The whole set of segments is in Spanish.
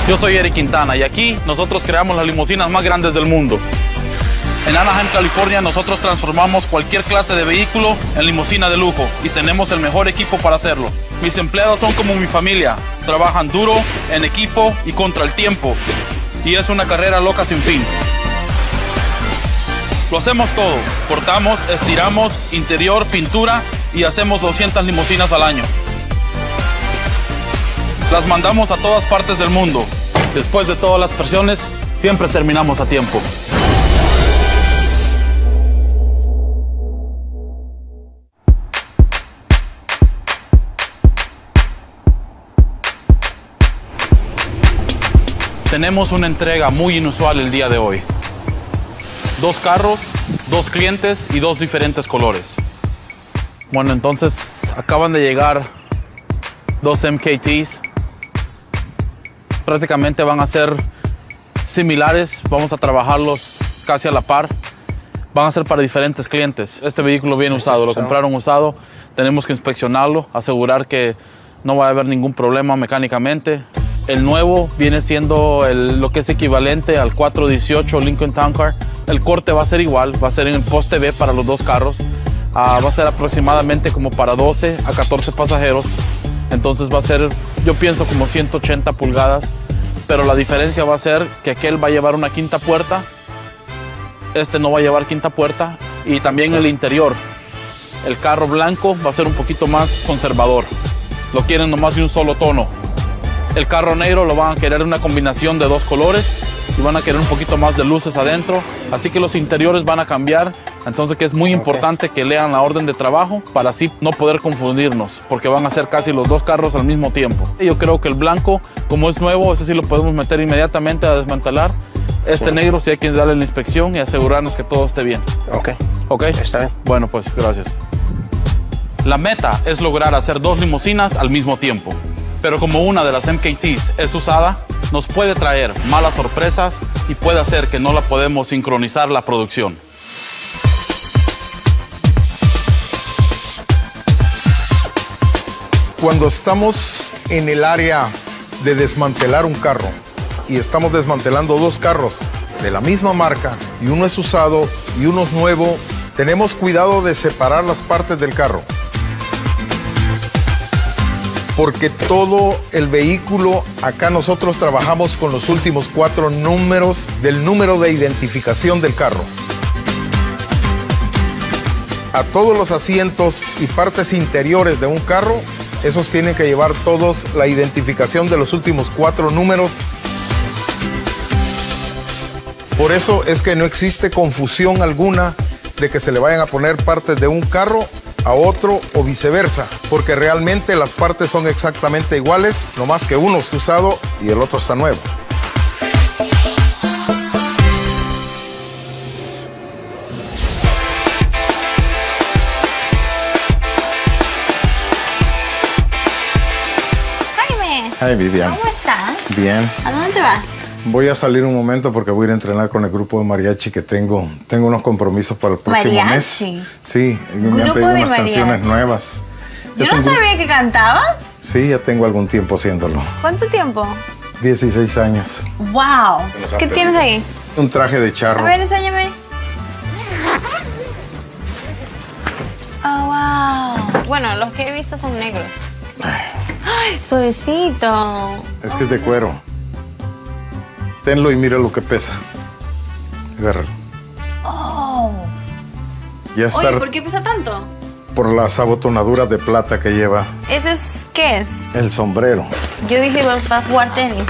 Yo soy Eric Quintana y aquí nosotros creamos las limusinas más grandes del mundo. En Anaheim, California, nosotros transformamos cualquier clase de vehículo en limusina de lujo y tenemos el mejor equipo para hacerlo. Mis empleados son como mi familia, trabajan duro, en equipo y contra el tiempo. Y es una carrera loca sin fin. Lo hacemos todo, cortamos, estiramos, interior, pintura y hacemos 200 limusinas al año. Las mandamos a todas partes del mundo. Después de todas las presiones, siempre terminamos a tiempo. Tenemos una entrega muy inusual el día de hoy. 2 carros, 2 clientes y 2 diferentes colores. Bueno, entonces acaban de llegar 2 MKTs. Prácticamente van a ser similares, vamos a trabajarlos casi a la par. Van a ser para diferentes clientes. Este vehículo viene usado, lo compraron usado. Tenemos que inspeccionarlo, asegurar que no va a haber ningún problema mecánicamente. El nuevo viene siendo lo que es equivalente al 418 Lincoln Town Car. El corte va a ser igual, va a ser en el poste B para los 2 carros. Va a ser aproximadamente como para 12 a 14 pasajeros. Entonces va a ser, yo pienso, como 180 pulgadas. Pero la diferencia va a ser que aquel va a llevar una quinta puerta. Este no va a llevar quinta puerta. Y también el interior. El carro blanco va a ser un poquito más conservador. Lo quieren nomás de un solo tono. El carro negro lo van a querer una combinación de 2 colores y van a querer un poquito más de luces adentro. Así que los interiores van a cambiar. Entonces que es muy importante que lean la orden de trabajo para así no poder confundirnos, porque van a ser casi los 2 carros al mismo tiempo. Yo creo que el blanco, como es nuevo, ese sí lo podemos meter inmediatamente a desmantelar. Este negro sí hay que darle la inspección y asegurarnos que todo esté bien. Ok. Está bien. Bueno, pues gracias. La meta es lograr hacer 2 limusinas al mismo tiempo. Pero como una de las MKTs es usada, nos puede traer malas sorpresas y puede hacer que no la podemos sincronizar la producción. Cuando estamos en el área de desmantelar un carro y estamos desmantelando 2 carros de la misma marca y uno es usado y uno es nuevo, tenemos cuidado de separar las partes del carro. Porque todo el vehículo, acá nosotros trabajamos con los últimos 4 números del número de identificación del carro. A todos los asientos y partes interiores de un carro, esos tienen que llevar todos la identificación de los últimos 4 números. Por eso es que no existe confusión alguna de que se le vayan a poner partes de un carro a otro o viceversa, porque realmente las partes son exactamente iguales, no más que uno está usado y el otro está nuevo. Jaime. Hi, Vivian. ¿Cómo estás? Bien. ¿A dónde te vas? Voy a salir un momento porque voy a ir a entrenar con el grupo de mariachi que tengo. Tengo unos compromisos para el próximo mes. Sí, me han pedido unas canciones nuevas. Yo no sabía que cantabas. Sí, ya tengo algún tiempo haciéndolo. ¿Cuánto tiempo? 16 años. ¡Wow! ¿Qué tienes ahí? Un traje de charro. A ver, enséñame. ¡Oh, wow! Bueno, los que he visto son negros. ¡Ay, suavecito! Es que es de cuero. Tenlo y mira lo que pesa. Agárralo. ¡Oh! Ya está. Oye, ¿por qué pesa tanto? Por las abotonaduras de plata que lleva. ¿Ese es qué es? El sombrero. Yo dije, va a jugar tenis.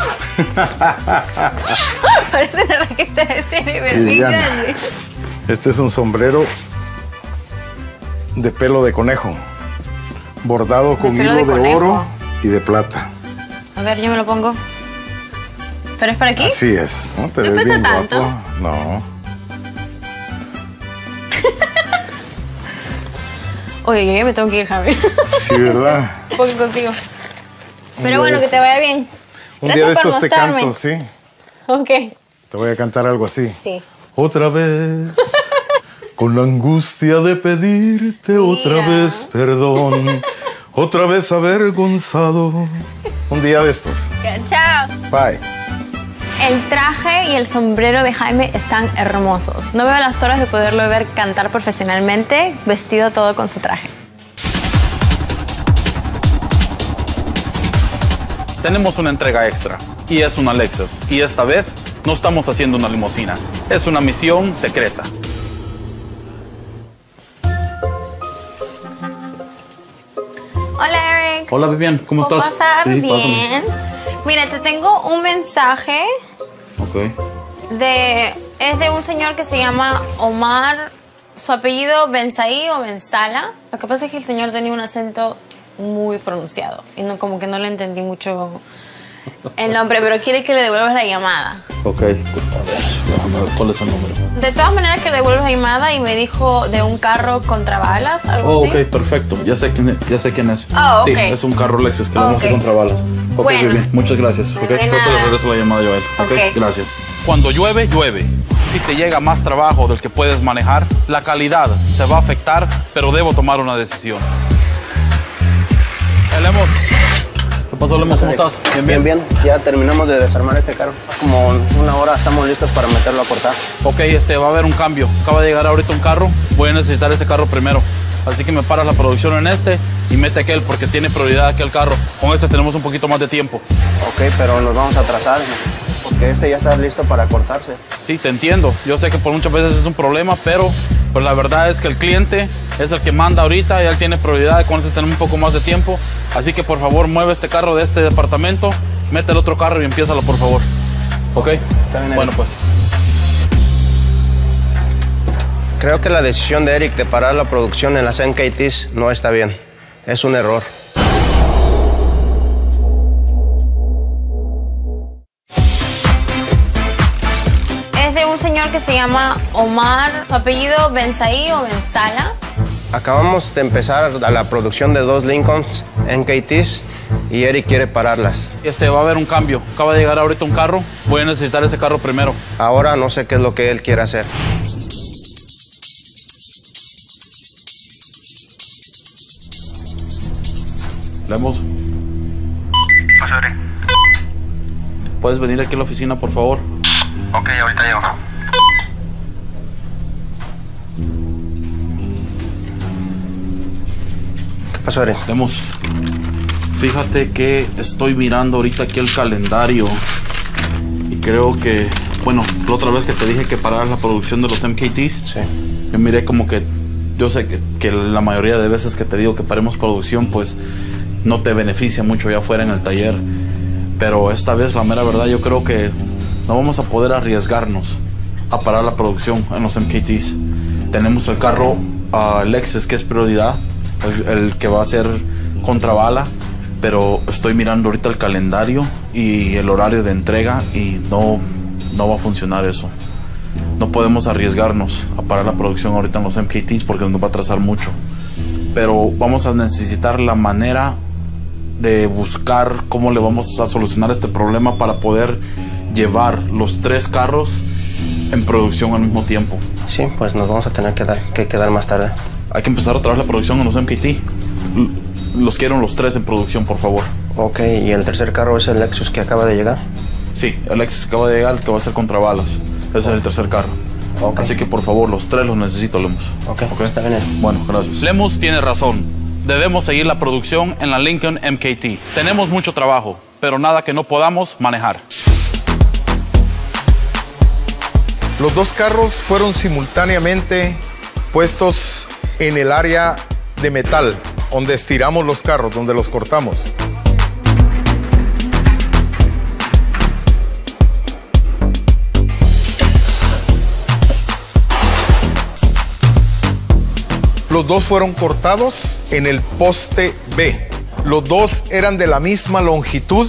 Parece una raqueta de tenis, pero muy grande. Este es un sombrero de pelo de conejo, bordado con hilo de oro y de plata. A ver, yo me lo pongo. ¿Pero es para aquí? Así es. ¿No te ves pesa bien tanto? guapo? No. Oye, yo ya me tengo que ir, Javi. Sí, ¿verdad? Un poco contigo. Pero bueno, que te vaya bien. Un día de estos te canto, sí. Ok. Te voy a cantar algo así. Sí. Otra vez, con la angustia de pedirte otra vez perdón, otra vez avergonzado un día de estos. Chao. Bye. El traje y el sombrero de Jaime están hermosos. No veo las horas de poderlo ver cantar profesionalmente, vestido todo con su traje. Tenemos una entrega extra y es una Lexus. Y esta vez no estamos haciendo una limusina. Es una misión secreta. Hola, Eric. Hola, Vivian. ¿Cómo estás? ¿Puedo pasar? Sí, Bien. pásame. Mira, te tengo un mensaje Ok. es de un señor que se llama Omar. Su apellido Benzaí o Benzala. Lo que pasa es que el señor tenía un acento muy pronunciado y no, como que no le entendí mucho el nombre, pero quiere que le devuelvas la llamada. Ok. A ver, déjame ver cuál es el número. De todas maneras que le devuelvas la llamada y me dijo de un carro contra balas, algo así. Ok, perfecto. Ya sé quién es. Oh, ok. Sí, es un carro Lexus que le vamos a hacer contra balas. Ok, Bueno. Vivian, muchas gracias. Ok, De ahorita nada. le regreso la llamada a Joel. Ok. Gracias. Cuando llueve, llueve. Si te llega más trabajo del que puedes manejar, la calidad se va a afectar, pero debo tomar una decisión. Lemos. ¿Qué pasó, Lemos? ¿Cómo estás? Bien. Ya terminamos de desarmar este carro. Como una hora estamos listos para meterlo a cortar. Ok, va a haber un cambio. Acaba de llegar ahorita un carro. Voy a necesitar ese carro primero. Así que me paras la producción en este y mete aquel porque tiene prioridad aquel carro. Con este tenemos un poquito más de tiempo. Ok, pero nos vamos a atrasar porque este ya está listo para cortarse. Sí, te entiendo. Yo sé que por muchas veces es un problema, pero pues la verdad es que el cliente es el que manda ahorita y él tiene prioridad. Con ese tenemos un poco más de tiempo. Así que por favor mueve este carro de este departamento, mete el otro carro y empiézalo, por favor. ¿Ok? Está bien, Bueno, pues. Creo que la decisión de Eric de parar la producción en las MKTs no está bien. Es un error. Es de un señor que se llama Omar. Su apellido Benzaí o Benzala. Acabamos de empezar la producción de 2 Lincolns MKTs y Eric quiere pararlas. Va a haber un cambio. Acaba de llegar ahorita un carro. Voy a necesitar ese carro primero. Ahora no sé qué es lo que él quiere hacer. Lemos. ¿Puedes venir aquí a la oficina, por favor? Ok, ahorita llego. ¿Qué pasó, Eric? Lemos. Fíjate que estoy mirando ahorita aquí el calendario y creo que, bueno, la otra vez que te dije que pararas la producción de los MKTs, Sí. yo miré como que, yo sé que la mayoría de veces que te digo que paremos producción, pues no te beneficia mucho ya afuera en el taller, pero esta vez la mera verdad yo creo que no vamos a poder arriesgarnos a parar la producción en los MKTs. Tenemos el carro Lexus que es prioridad, el que va a ser contra bala, pero estoy mirando ahorita el calendario y el horario de entrega y no va a funcionar eso. No podemos arriesgarnos a parar la producción ahorita en los MKTs porque nos va a atrasar mucho. Pero vamos a necesitar la manera de buscar cómo le vamos a solucionar este problema para poder llevar los 3 carros en producción al mismo tiempo. Sí, pues nos vamos a tener que quedar más tarde. Hay que empezar otra vez la producción en los MKT. Los quiero los 3 en producción, por favor. Ok, ¿y el tercer carro es el Lexus que acaba de llegar? Sí, el Lexus acaba de llegar, que va a ser contra balas. Ese es el tercer carro. Ok. Así que por favor, los 3 los necesito, Lemus. Ok, está bien. Bueno, gracias. Lemus tiene razón. Debemos seguir la producción en la Lincoln MKT. Tenemos mucho trabajo, pero nada que no podamos manejar. Los 2 carros fueron simultáneamente puestos en el área de metal, donde estiramos los carros, donde los cortamos. Los 2 fueron cortados en el poste B. Los 2 eran de la misma longitud.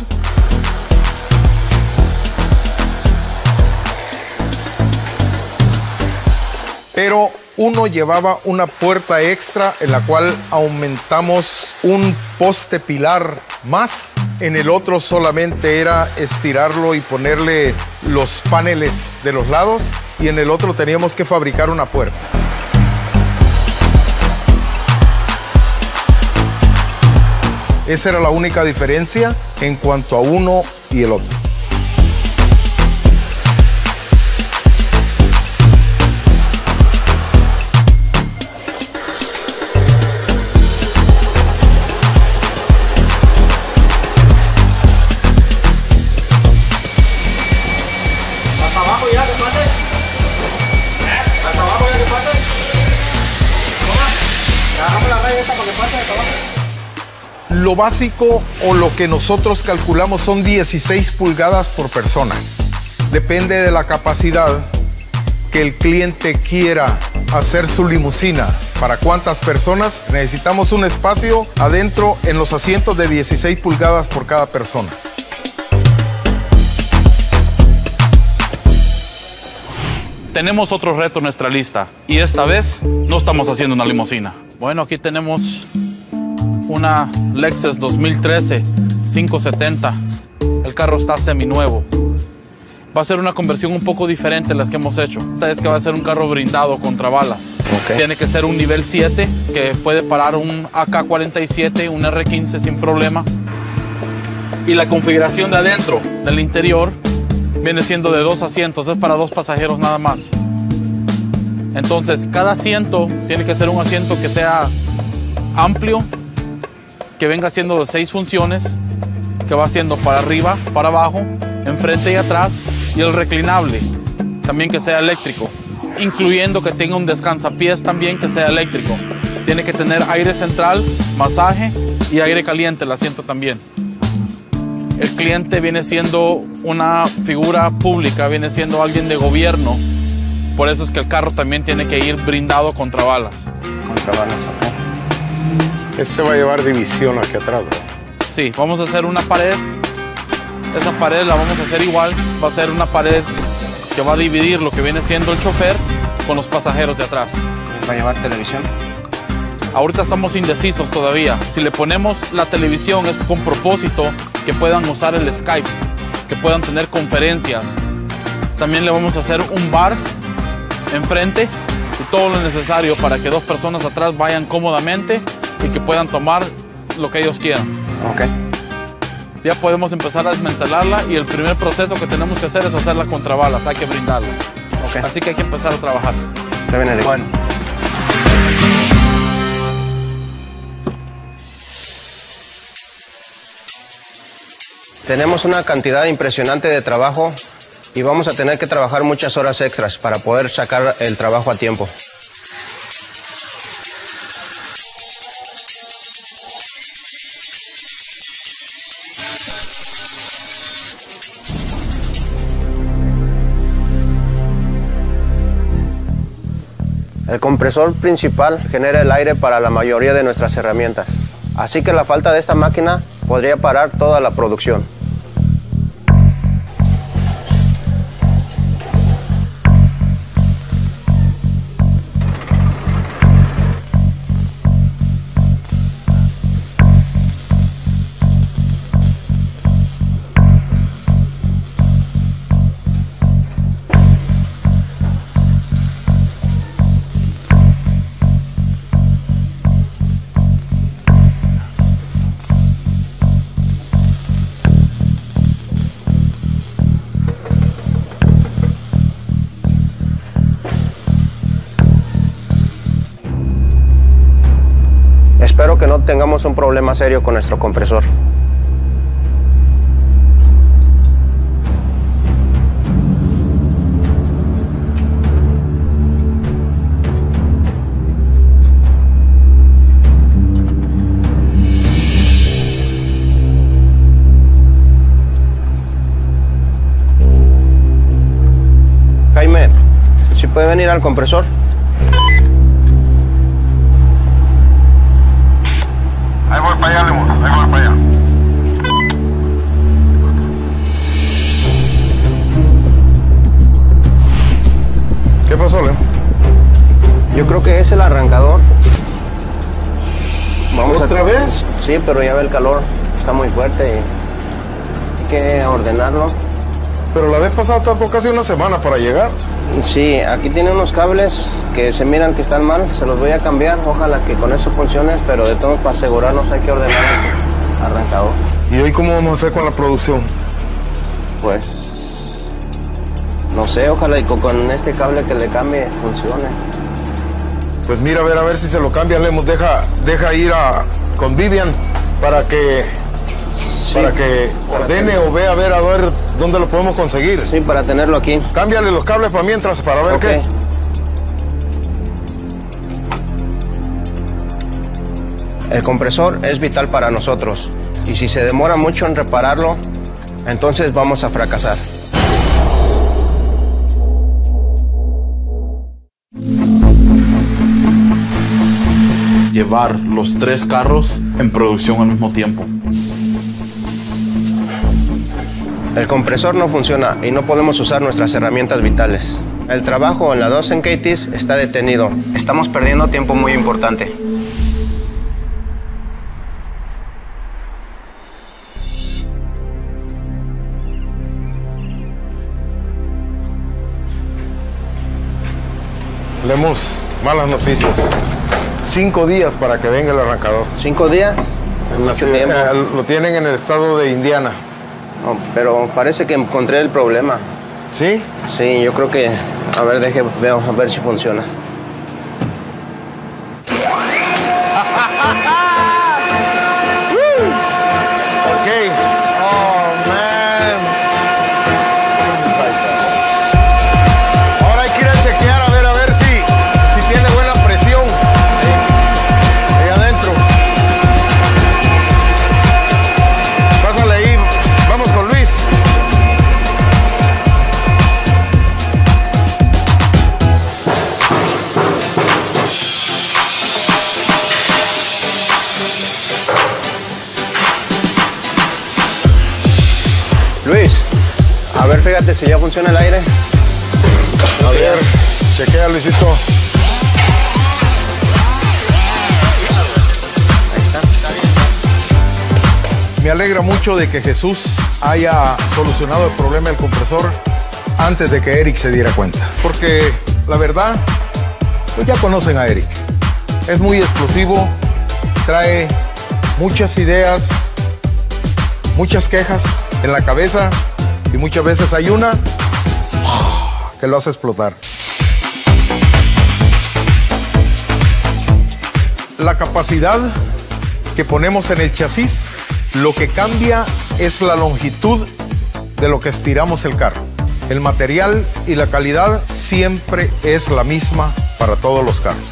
Pero uno llevaba una puerta extra en la cual aumentamos un poste pilar más. En el otro solamente era estirarlo y ponerle los paneles de los lados. Y en el otro teníamos que fabricar una puerta. Esa era la única diferencia en cuanto a uno y el otro. Lo básico o lo que nosotros calculamos son 16 pulgadas por persona. Depende de la capacidad que el cliente quiera hacer su limusina. ¿Para cuántas personas? Necesitamos un espacio adentro en los asientos de 16 pulgadas por cada persona. Tenemos otro reto en nuestra lista y esta vez no estamos haciendo una limusina. Bueno, aquí tenemos una Lexus 2013 570. El carro está seminuevo. Va a ser una conversión un poco diferente a las que hemos hecho. Esta es que va a ser un carro blindado contra balas. Okay. Tiene que ser un nivel 7 que puede parar un AK-47, un R-15 sin problema. Y la configuración de adentro, del interior, viene siendo de 2 asientos. Es para 2 pasajeros nada más. Entonces, cada asiento tiene que ser un asiento que sea amplio, que venga siendo de 6 funciones, que va siendo para arriba, para abajo, enfrente y atrás, y el reclinable también que sea eléctrico, incluyendo que tenga un descansapiés también que sea eléctrico. Tiene que tener aire central, masaje y aire caliente el asiento también. El cliente viene siendo una figura pública, viene siendo alguien de gobierno, por eso es que el carro también tiene que ir blindado contra balas. Contra balas, ok. Este va a llevar división aquí atrás, ¿verdad? Sí, vamos a hacer una pared. Esa pared la vamos a hacer igual. Va a ser una pared que va a dividir lo que viene siendo el chofer con los pasajeros de atrás. ¿Va a llevar televisión? Ahorita estamos indecisos todavía. Si le ponemos la televisión es con propósito que puedan usar el Skype, que puedan tener conferencias. También le vamos a hacer un bar enfrente y todo lo necesario para que 2 personas atrás vayan cómodamente y que puedan tomar lo que ellos quieran. Ok. Ya podemos empezar a desmantelarla y el primer proceso que tenemos que hacer es hacerla contra balas, hay que brindarla. Ok. Así que hay que empezar a trabajar. Está bien, Eric. Bueno. Tenemos una cantidad impresionante de trabajo y vamos a tener que trabajar muchas horas extras para poder sacar el trabajo a tiempo. El compresor principal genera el aire para la mayoría de nuestras herramientas, así que la falta de esta máquina podría parar toda la producción. Espero que no tengamos un problema serio con nuestro compresor. Jaime, ¿sí puede venir al compresor? Ahí voy para allá, Lemur. Ahí voy para allá. ¿Qué pasó, Lem? Yo creo que es el arrancador. Vamos ¿Otra vez? Sí, pero ya ve el calor. Está muy fuerte y hay que ordenarlo. Pero la vez pasada tardó casi una semana para llegar. Sí, aquí tiene unos cables que se miran que están mal. Se los voy a cambiar. Ojalá que con eso funcione, pero de todo para asegurarnos hay que ordenarlo. arrancador. ¿Y hoy cómo vamos a hacer con la producción? Pues, no sé, ojalá y con este cable que le cambie funcione. Pues mira, a ver si se lo cambia, Lemos. Deja ir con Vivian para que ordene o vea a ver dónde lo podemos conseguir. Sí, para tenerlo aquí. Cámbiale los cables para mientras, para ver qué. El compresor es vital para nosotros y si se demora mucho en repararlo, entonces vamos a fracasar. Llevar los 3 carros en producción al mismo tiempo. El compresor no funciona y no podemos usar nuestras herramientas vitales. El trabajo en las 2 MKTs está detenido. Estamos perdiendo tiempo muy importante. Lemos, malas noticias. 5 días para que venga el arrancador. 5 días. Mucho tiempo. Lo tienen en el estado de Indiana. No, pero parece que encontré el problema. ¿Sí? Sí, yo creo que... A ver, veo a ver si funciona. Ok. Oh, man. Ahora hay que ir a chequear a ver si tiene buena presión. Ahí adentro. Pásale ahí. Vamos con Luis. Luis, a ver, fíjate si ya funciona el aire. A ver, chequea, Luisito. Ahí está. Me alegra mucho de que Jesús haya solucionado el problema del compresor antes de que Eric se diera cuenta. Porque la verdad, pues ya conocen a Eric. Es muy explosivo, trae muchas ideas, muchas quejas en la cabeza y muchas veces hay una que lo hace explotar. La capacidad que ponemos en el chasis, lo que cambia es la longitud de lo que estiramos el carro. El material y la calidad siempre es la misma para todos los carros.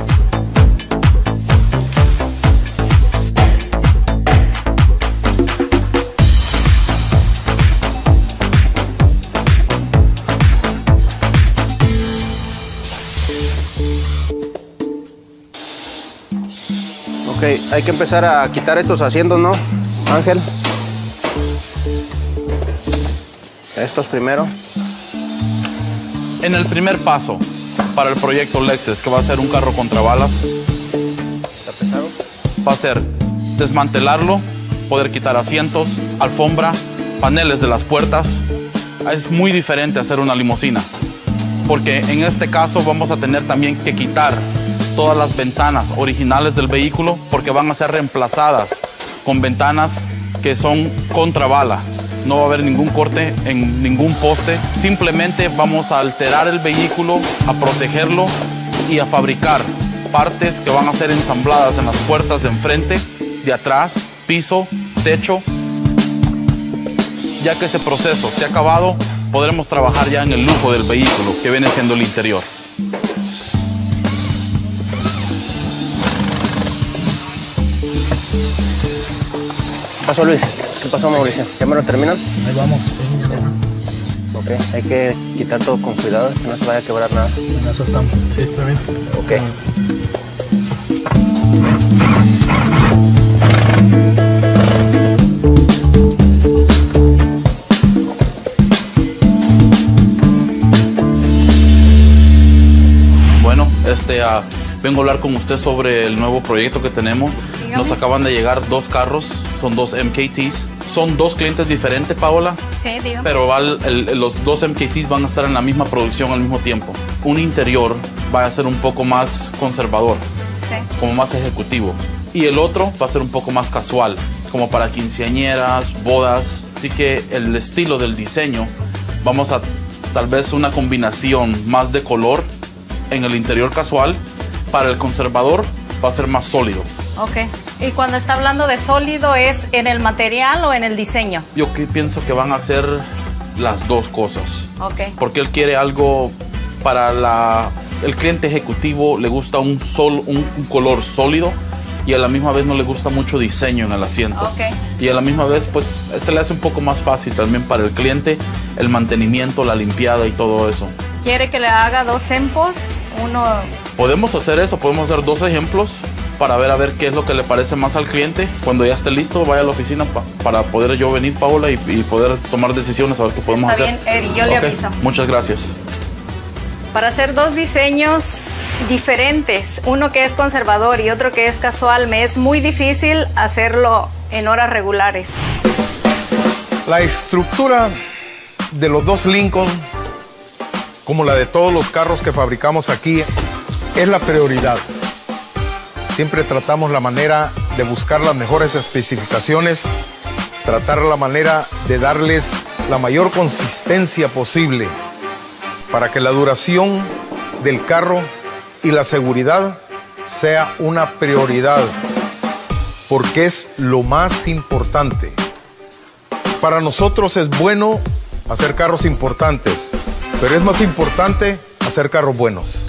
Ok, hay que empezar a quitar estos asientos, ¿no, Ángel? Estos primero. En el primer paso para el proyecto Lexus, que va a ser un carro contra balas, ¿Está pesado? va a ser desmantelarlo, poder quitar asientos, alfombra, paneles de las puertas. Es muy diferente hacer una limusina, porque en este caso vamos a tener también que quitar todas las ventanas originales del vehículo, porque van a ser reemplazadas con ventanas que son contra bala. No va a haber ningún corte en ningún poste. Simplemente vamos a alterar el vehículo, a protegerlo y a fabricar partes que van a ser ensambladas en las puertas de enfrente, de atrás, piso, techo. Ya que ese proceso esté acabado, podremos trabajar ya en el lujo del vehículo, que viene siendo el interior. ¿Qué pasó, Luis? ¿Qué pasó, Mauricio? ¿Ya me lo terminan? Ahí vamos. Ok, hay que quitar todo con cuidado, que no se vaya a quebrar nada. En eso estamos. Sí, está bien. Ok. Bueno, vengo a hablar con usted sobre el nuevo proyecto que tenemos. Dígame. Nos acaban de llegar 2 carros, son 2 MKTs. Son 2 clientes diferentes, Paola, Sí, dígame. pero los 2 MKTs van a estar en la misma producción al mismo tiempo. Un interior va a ser un poco más conservador, Sí. como más ejecutivo. Y el otro va a ser un poco más casual, como para quinceañeras, bodas. Así que el estilo del diseño, vamos a tal vez una combinación más de color en el interior casual. Para el conservador va a ser más sólido. Ok. Y cuando está hablando de sólido, ¿es en el material o en el diseño? Yo pienso que van a ser las dos cosas. Ok. Porque él quiere algo para el cliente ejecutivo, le gusta un color sólido y a la misma vez no le gusta mucho diseño en el asiento. Ok. Y a la misma vez pues se le hace un poco más fácil también para el cliente el mantenimiento, la limpiada y todo eso. ¿Quiere que le haga 2 sempos? Uno... Podemos hacer eso, podemos hacer 2 ejemplos para ver qué es lo que le parece más al cliente. Cuando ya esté listo, vaya a la oficina para poder yo venir, Paola, y poder tomar decisiones, a ver qué podemos hacer. Está bien, Eddie, yo le aviso. Muchas gracias. Para hacer 2 diseños diferentes, uno que es conservador y otro que es casual, me es muy difícil hacerlo en horas regulares. La estructura de los 2 Lincoln, como la de todos los carros que fabricamos aquí, es la prioridad. Siempre tratamos la manera de buscar las mejores especificaciones, tratar la manera de darles la mayor consistencia posible para que la duración del carro y la seguridad sea una prioridad, porque es lo más importante. Para nosotros es bueno hacer carros importantes, pero es más importante hacer carros buenos.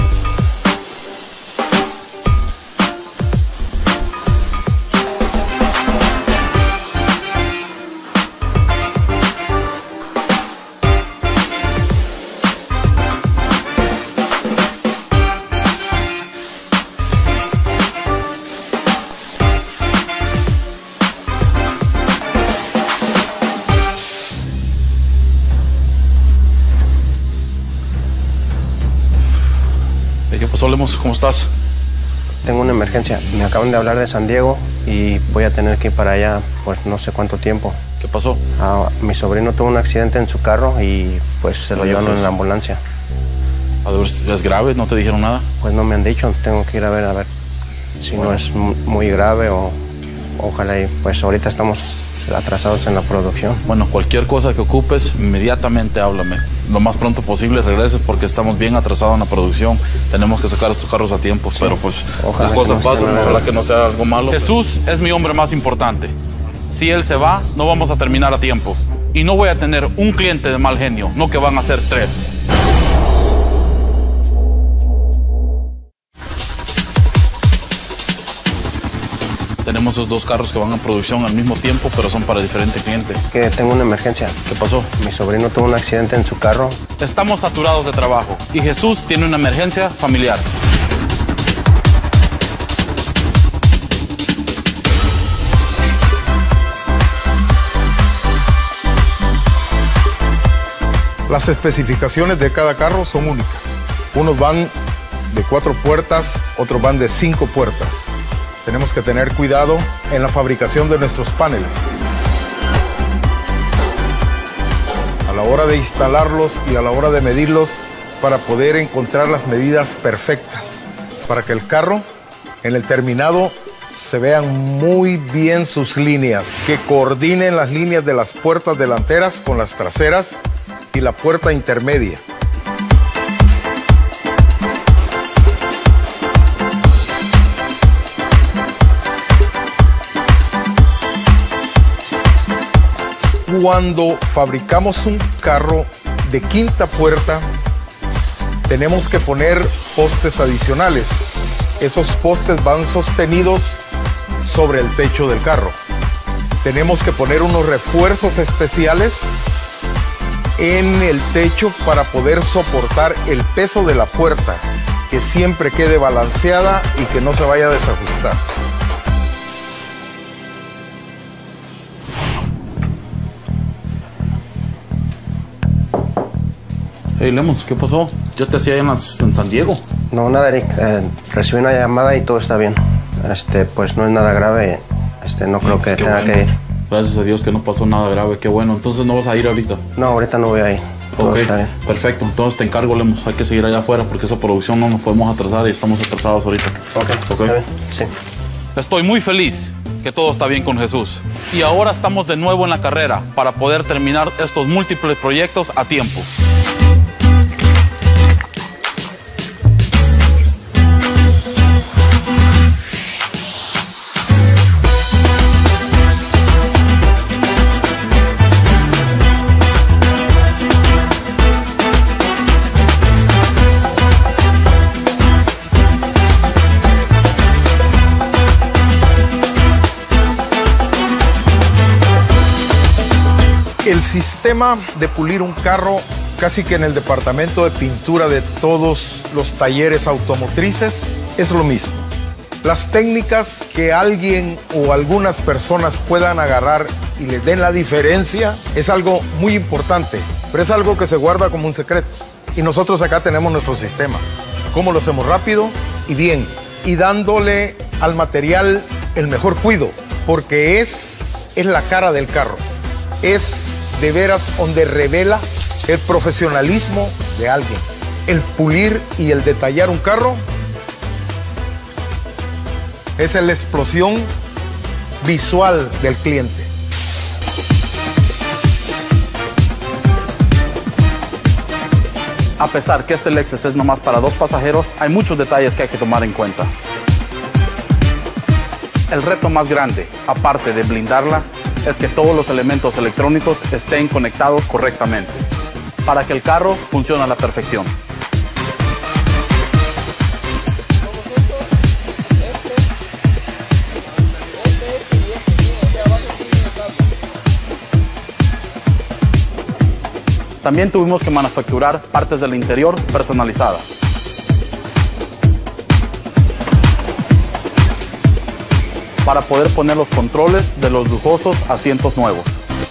Solemos, ¿cómo estás? Tengo una emergencia. Me acaban de hablar de San Diego y voy a tener que ir para allá, pues no sé cuánto tiempo. ¿Qué pasó? Mi sobrino tuvo un accidente en su carro y pues se lo llevaron en la ambulancia. A ver, ¿es grave? ¿No te dijeron nada? Pues no me han dicho, tengo que ir a ver si no es muy grave o ojalá y pues ahorita estamos atrasados en la producción. Bueno, cualquier cosa que ocupes, inmediatamente háblame. Lo más pronto posible regreses porque estamos bien atrasados en la producción. Tenemos que sacar estos carros a tiempo, sí. Pero pues ojalá las cosas pasan, ojalá que no sea algo malo. Jesús es mi hombre más importante. Si él se va, no vamos a terminar a tiempo. Y no voy a tener un cliente de mal genio, no que van a ser 3. Tenemos esos 2 carros que van en producción al mismo tiempo, pero son para diferentes clientes. Que tengo una emergencia. ¿Qué pasó? Mi sobrino tuvo un accidente en su carro. Estamos saturados de trabajo y Jesús tiene una emergencia familiar. Las especificaciones de cada carro son únicas. Unos van de 4 puertas, otros van de 5 puertas. Tenemos que tener cuidado en la fabricación de nuestros paneles. A la hora de instalarlos y a la hora de medirlos para poder encontrar las medidas perfectas. Para que el carro, en el terminado, se vean muy bien sus líneas. Que coordinen las líneas de las puertas delanteras con las traseras y la puerta intermedia. Cuando fabricamos un carro de 5ª puerta, tenemos que poner postes adicionales. Esos postes van sostenidos sobre el techo del carro. Tenemos que poner unos refuerzos especiales en el techo para poder soportar el peso de la puerta, que siempre quede balanceada y que no se vaya a desajustar. Hey, Lemos, ¿qué pasó? ¿Ya te hacía en San Diego? No, nada, Eric. Recibí una llamada y todo está bien. Pues no es nada grave. No creo que tenga que ir. Gracias a Dios que no pasó nada grave. Qué bueno. Entonces no vas a ir ahorita. No, ahorita no voy a ir. Ok, perfecto. Entonces te encargo, Lemos. Hay que seguir allá afuera porque esa producción no nos podemos atrasar y estamos atrasados ahorita. Ok. ¿Está bien? Sí. Estoy muy feliz que todo está bien con Jesús. Y ahora estamos de nuevo en la carrera para poder terminar estos múltiples proyectos a tiempo. El sistema de pulir un carro casi que en el departamento de pintura de todos los talleres automotrices es lo mismo. Las técnicas que alguien o algunas personas puedan agarrar y les den la diferencia es algo muy importante, pero es algo que se guarda como un secreto. Y nosotros acá tenemos nuestro sistema. ¿Cómo lo hacemos? Rápido y bien, y dándole al material el mejor cuidado, porque es la cara del carro. Es de veras donde revela el profesionalismo de alguien. El pulir y el detallar un carro es la explosión visual del cliente. A pesar que este Lexus es nomás para 2 pasajeros, hay muchos detalles que hay que tomar en cuenta. El reto más grande, aparte de blindarla, es que todos los elementos electrónicos estén conectados correctamente para que el carro funcione a la perfección. También tuvimos que manufacturar partes del interior personalizadas. Para poder poner los controles de los lujosos asientos nuevos.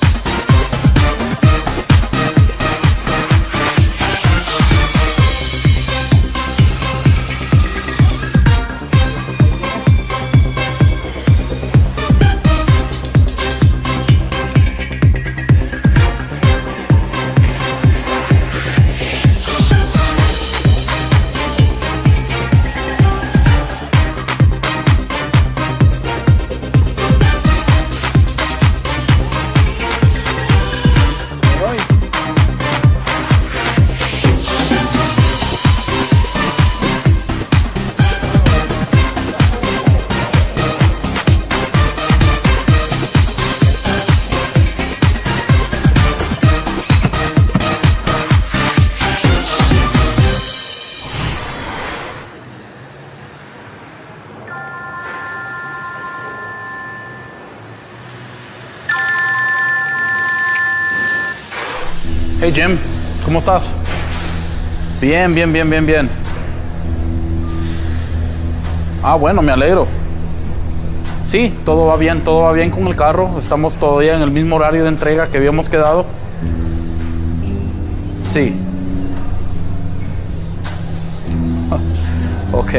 Hey Jim, ¿cómo estás? Bien. Ah, bueno, me alegro. Sí, todo va bien con el carro. Estamos todavía en el mismo horario de entrega que habíamos quedado. Sí. Ok.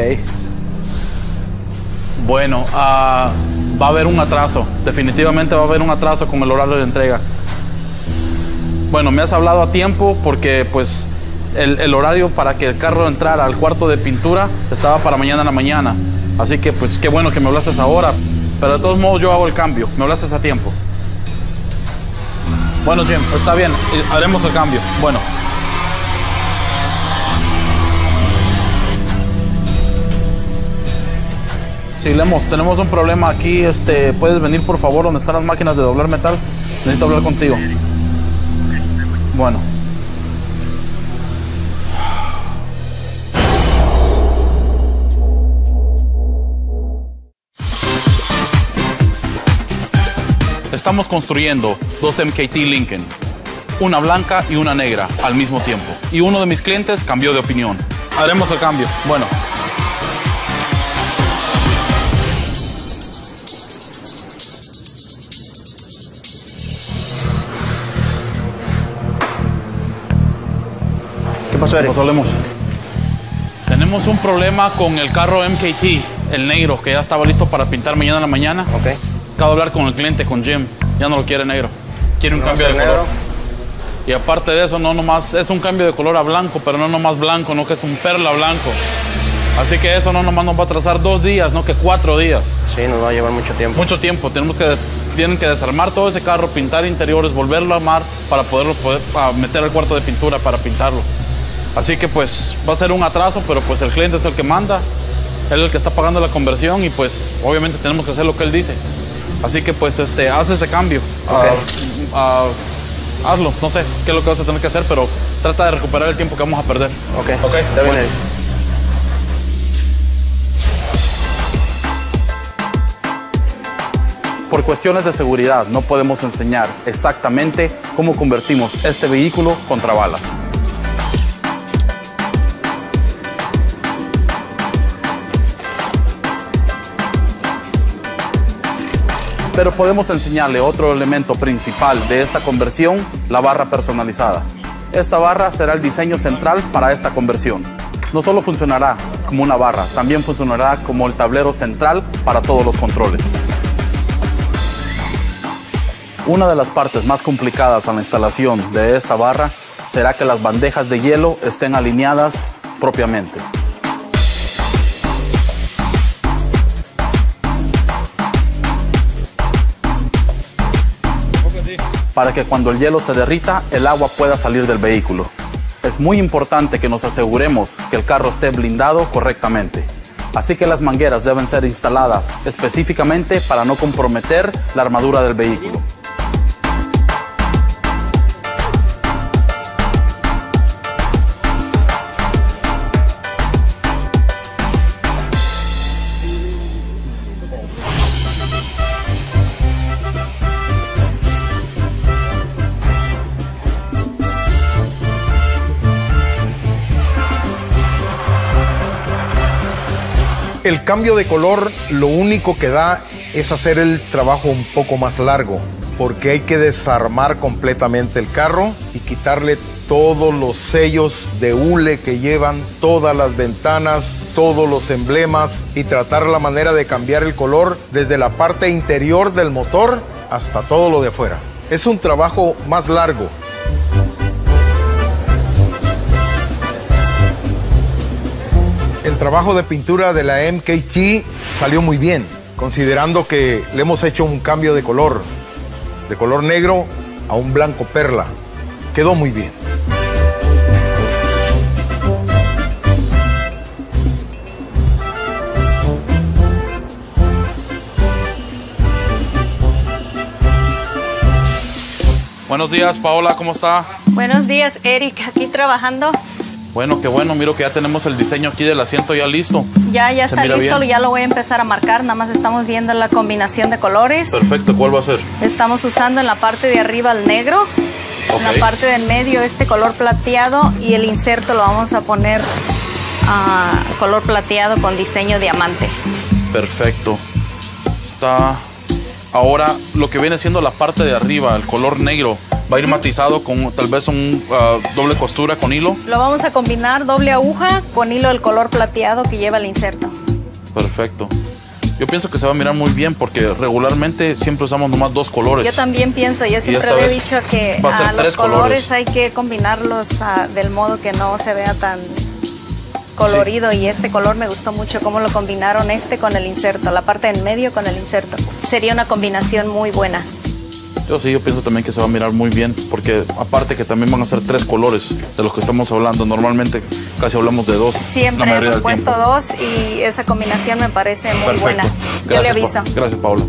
Bueno, va a haber un atraso. Definitivamente va a haber un atraso con el horario de entrega. Bueno, me has hablado a tiempo porque pues el horario para que el carro entrara al cuarto de pintura estaba para mañana en la mañana. Así que pues qué bueno que me hablaste ahora. Pero de todos modos yo hago el cambio. Me hablaste a tiempo. Bueno, Jim, está bien. Haremos el cambio. Bueno. Sí, Lemos, tenemos un problema aquí. ¿Puedes venir por favor donde están las máquinas de doblar metal? Necesito hablar contigo. Bueno. Estamos construyendo 2 MKT Lincoln, una blanca y una negra al mismo tiempo. Y uno de mis clientes cambió de opinión. Haremos el cambio. Bueno. ¿Qué pasó, Eric? Tenemos un problema con el carro MKT, el negro, que ya estaba listo para pintar mañana en la mañana. Ok. Acabo de hablar con el cliente, con Jim. Ya no lo quiere negro. Quiere un cambio de color. Negro. Y aparte de eso, no nomás es un cambio de color a blanco, pero no nomás blanco, no que es un perla blanco. Así que eso no nomás nos va a atrasar 2 días, no que 4 días. Sí, nos va a llevar mucho tiempo. Mucho tiempo. Tienen que desarmar todo ese carro, pintar interiores, volverlo a armar para poder meter al cuarto de pintura para pintarlo. Así que pues va a ser un atraso, pero pues el cliente es el que manda. Él es el que está pagando la conversión y pues obviamente tenemos que hacer lo que él dice. Así que pues haz ese cambio. Hazlo, no sé qué es lo que vas a tener que hacer, pero trata de recuperar el tiempo que vamos a perder. Ok, está bien. Bueno. Por cuestiones de seguridad no podemos enseñar exactamente cómo convertimos este vehículo contra balas. Pero podemos enseñarle otro elemento principal de esta conversión, la barra personalizada. Esta barra será el diseño central para esta conversión. No solo funcionará como una barra, también funcionará como el tablero central para todos los controles. Una de las partes más complicadas en la instalación de esta barra será que las bandejas de hielo estén alineadas propiamente. Para que cuando el hielo se derrita, el agua pueda salir del vehículo. Es muy importante que nos aseguremos que el carro esté blindado correctamente. Así que las mangueras deben ser instaladas específicamente para no comprometer la armadura del vehículo. El cambio de color lo único que da es hacer el trabajo un poco más largo, porque hay que desarmar completamente el carro y quitarle todos los sellos de hule que llevan, todas las ventanas, todos los emblemas y tratar la manera de cambiar el color desde la parte interior del motor hasta todo lo de afuera. Es un trabajo más largo. El trabajo de pintura de la MKT salió muy bien, considerando que le hemos hecho un cambio de color negro a un blanco perla. Quedó muy bien. Buenos días, Paola, ¿cómo está? Buenos días, Eric, aquí trabajando. Bueno, qué bueno, miro que ya tenemos el diseño aquí del asiento ya listo. Ya está listo, bien. Ya lo voy a empezar a marcar, nada más estamos viendo la combinación de colores. Perfecto, ¿cuál va a ser? Estamos usando en la parte de arriba el negro, en la parte del medio este color plateado y el inserto lo vamos a poner color plateado con diseño diamante. Perfecto. Está... Ahora, lo que viene siendo la parte de arriba, el color negro, va a ir matizado con tal vez un doble costura con hilo. Lo vamos a combinar doble aguja con hilo del color plateado que lleva el inserto. Perfecto. Yo pienso que se va a mirar muy bien porque regularmente siempre usamos nomás 2 colores. Yo también pienso, yo siempre le he dicho que los colores hay que combinarlos del modo que no se vea tan colorido, sí. Y este color me gustó mucho cómo lo combinaron con el inserto, la parte en medio con el inserto. Sería una combinación muy buena. Yo pienso también que se va a mirar muy bien, porque aparte que también van a ser 3 colores de los que estamos hablando. Normalmente casi hablamos de 2. Siempre hemos puesto 2 y esa combinación me parece muy buena. Yo le aviso. Gracias, Paola.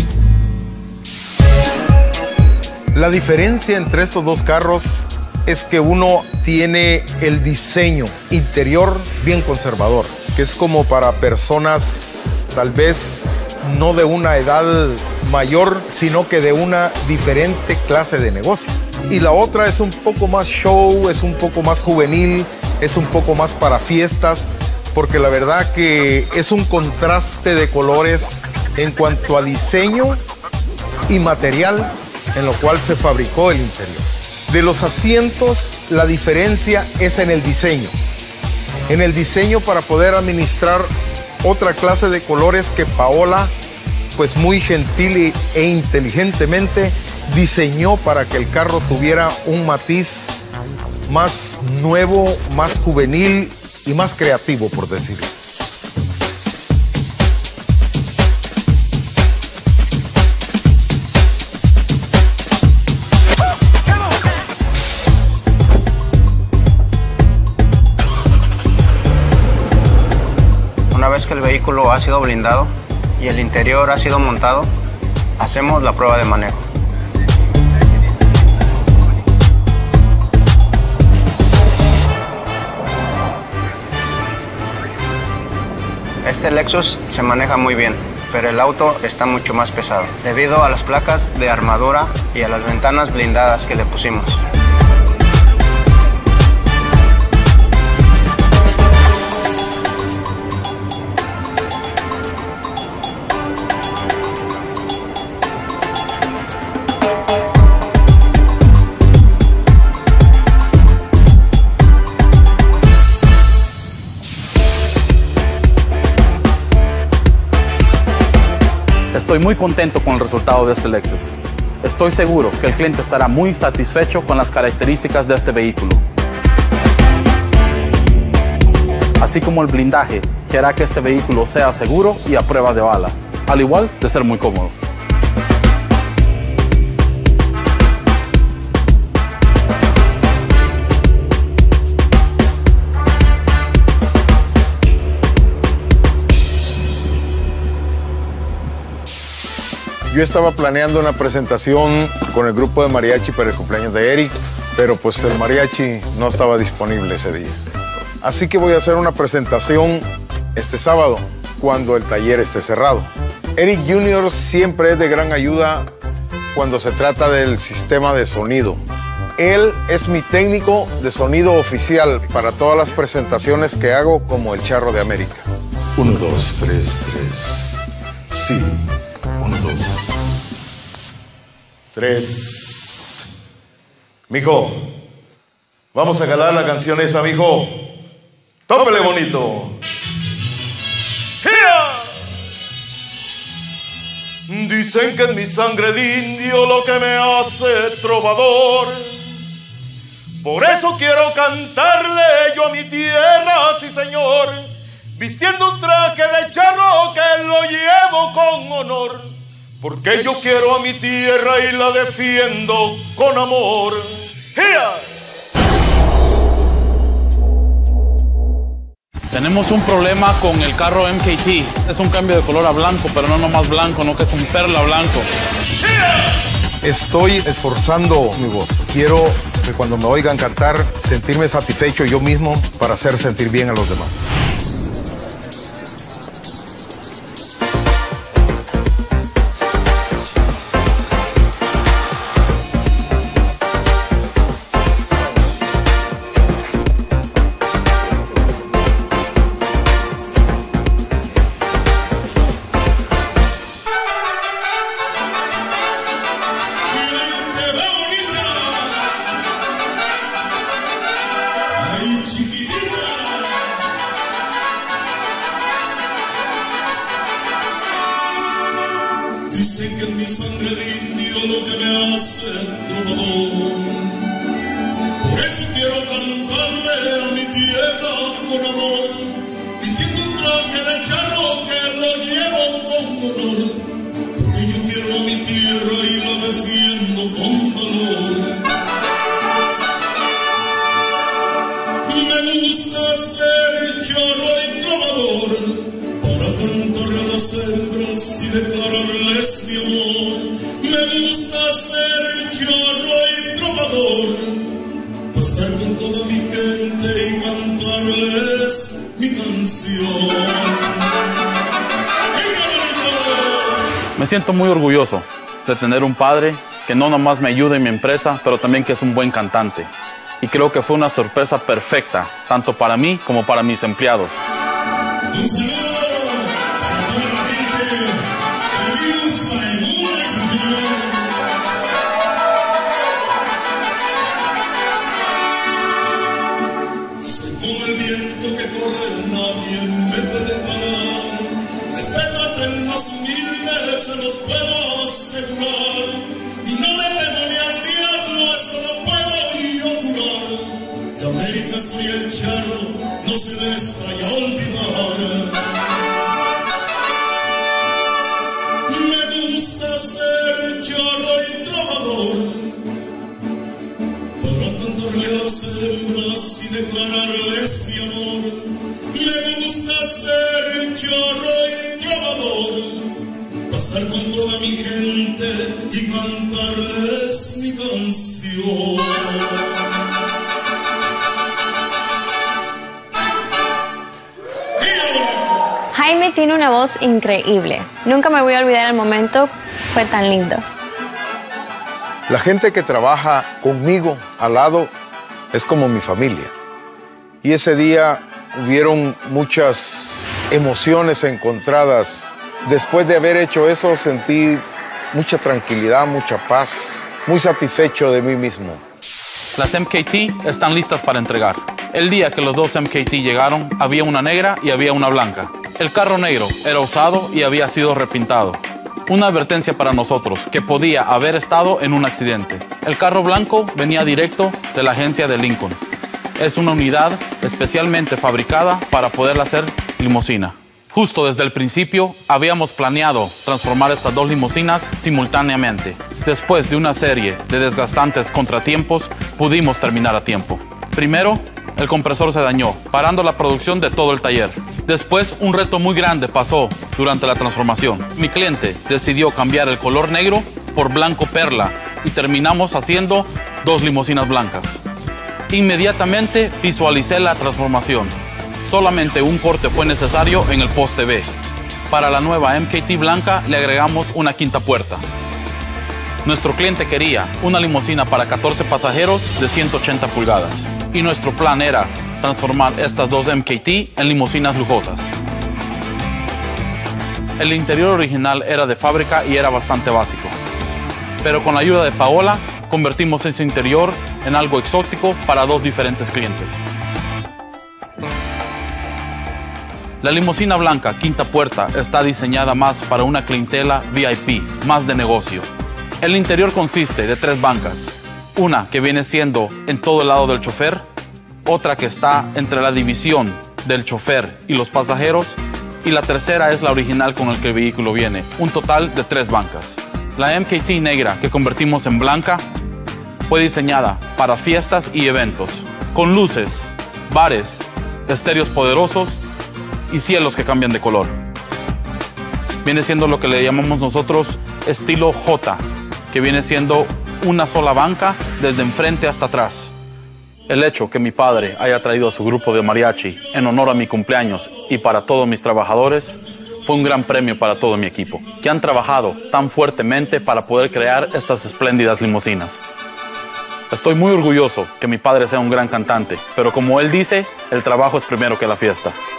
La diferencia entre estos 2 carros es que uno tiene el diseño interior bien conservador, que es como para personas tal vez no de una edad mayor, sino que de una diferente clase de negocio. Y la otra es un poco más show, es un poco más juvenil, es un poco más para fiestas, porque la verdad que es un contraste de colores en cuanto a diseño y material en lo cual se fabricó el interior. De los asientos, la diferencia es en el diseño. En el diseño para poder administrar otra clase de colores que Paola, pues muy gentil e inteligentemente, diseñó para que el carro tuviera un matiz más nuevo, más juvenil y más creativo, por decirlo. vehículo ha sido blindado y el interior ha sido montado, hacemos la prueba de manejo. Este Lexus se maneja muy bien, pero el auto está mucho más pesado, debido a las placas de armadura y a las ventanas blindadas que le pusimos. Estoy muy contento con el resultado de este Lexus. Estoy seguro que el cliente estará muy satisfecho con las características de este vehículo. Así como el blindaje que hará que este vehículo sea seguro y a prueba de bala, al igual de ser muy cómodo. Yo estaba planeando una presentación con el grupo de mariachi para el cumpleaños de Eric, pero pues el mariachi no estaba disponible ese día. Así que voy a hacer una presentación este sábado, cuando el taller esté cerrado. Eric Jr. siempre es de gran ayuda cuando se trata del sistema de sonido. Él es mi técnico de sonido oficial para todas las presentaciones que hago como el Charro de América. 1, 2, 3, 3. Sí. 1, 2, 3. Mijo, vamos a calar la canción esa, mijo. Tópele bonito. ¡Gia! Dicen que es mi sangre de indio lo que me hace trovador. Por eso quiero cantarle yo a mi tierra, sí señor, vistiendo un traje de charro que lo llevo con honor, porque yo quiero a mi tierra y la defiendo con amor. ¡Gia! Tenemos un problema con el carro MKT. Es un cambio de color a blanco, pero no nomás blanco, no que es un perla blanco. Estoy esforzando mi voz. Quiero que cuando me oigan cantar, sentirme satisfecho yo mismo para hacer sentir bien a los demás. Dicen que es mi sangre de indio lo que me hace trovador. Por eso quiero cantarle a mi tierra con amor, vistiendo un traje de charro que lo llevo con honor, porque yo quiero a mi tierra y la defiendo con valor. Me gusta ser charro y trovador, para cantarle a las hembras y declararles mi amor. Me gusta ser charro y trovador, para estar con toda mi gente y cantarles mi canción. Me siento muy orgulloso de tener un padre que no nomás me ayuda en mi empresa, pero también que es un buen cantante. Y creo que fue una sorpresa perfecta, tanto para mí como para mis empleados. Se los puedo asegurar, y no le temo ni al diablo, eso lo puedo yo jurar. De América soy el charro, no se les vaya a olvidar. Me gusta ser charro y trovador, para cantarles hembras y declararles mi amor. Me gusta ser chorro y trovador, pasar con toda mi gente y cantarles mi canción. Jaime tiene una voz increíble. Nunca me voy a olvidar el momento, fue tan lindo. La gente que trabaja conmigo al lado es como mi familia. Y ese día hubieron muchas emociones encontradas. Después de haber hecho eso sentí mucha tranquilidad, mucha paz, muy satisfecho de mí mismo. Las MKT están listas para entregar. El día que los dos MKT llegaron, había una negra y había una blanca. El carro negro era usado y había sido repintado. Una advertencia para nosotros, que podía haber estado en un accidente. El carro blanco venía directo de la agencia de Lincoln. Es una unidad especialmente fabricada para poder hacer limusina. Justo desde el principio habíamos planeado transformar estas dos limusinas simultáneamente. Después de una serie de desgastantes contratiempos, pudimos terminar a tiempo. Primero, el compresor se dañó, parando la producción de todo el taller. Después, un reto muy grande pasó durante la transformación. Mi cliente decidió cambiar el color negro por blanco perla y terminamos haciendo dos limusinas blancas. Inmediatamente visualicé la transformación. Solamente un corte fue necesario en el poste B. Para la nueva MKT blanca le agregamos una quinta puerta. Nuestro cliente quería una limusina para 14 pasajeros de 180 pulgadas. Y nuestro plan era transformar estas dos MKT en limusinas lujosas. El interior original era de fábrica y era bastante básico. Pero con la ayuda de Paola, convertimos ese interior en algo exótico para dos diferentes clientes. La limusina blanca, quinta puerta, está diseñada más para una clientela VIP, más de negocio. El interior consiste de 3 bancas. Una que viene siendo en todo el lado del chofer, otra que está entre la división del chofer y los pasajeros, y la tercera es la original con el que el vehículo viene. Un total de 3 bancas. La MKT negra que convertimos en blanca fue diseñada para fiestas y eventos, con luces, bares, estéreos poderosos y cielos que cambian de color. Viene siendo lo que le llamamos nosotros estilo J, que viene siendo una sola banca desde enfrente hasta atrás. El hecho que mi padre haya traído a su grupo de mariachi en honor a mi cumpleaños y para todos mis trabajadores fue un gran premio para todo mi equipo, que han trabajado tan fuertemente para poder crear estas espléndidas limusinas. Estoy muy orgulloso que mi padre sea un gran cantante, pero como él dice, el trabajo es primero que la fiesta.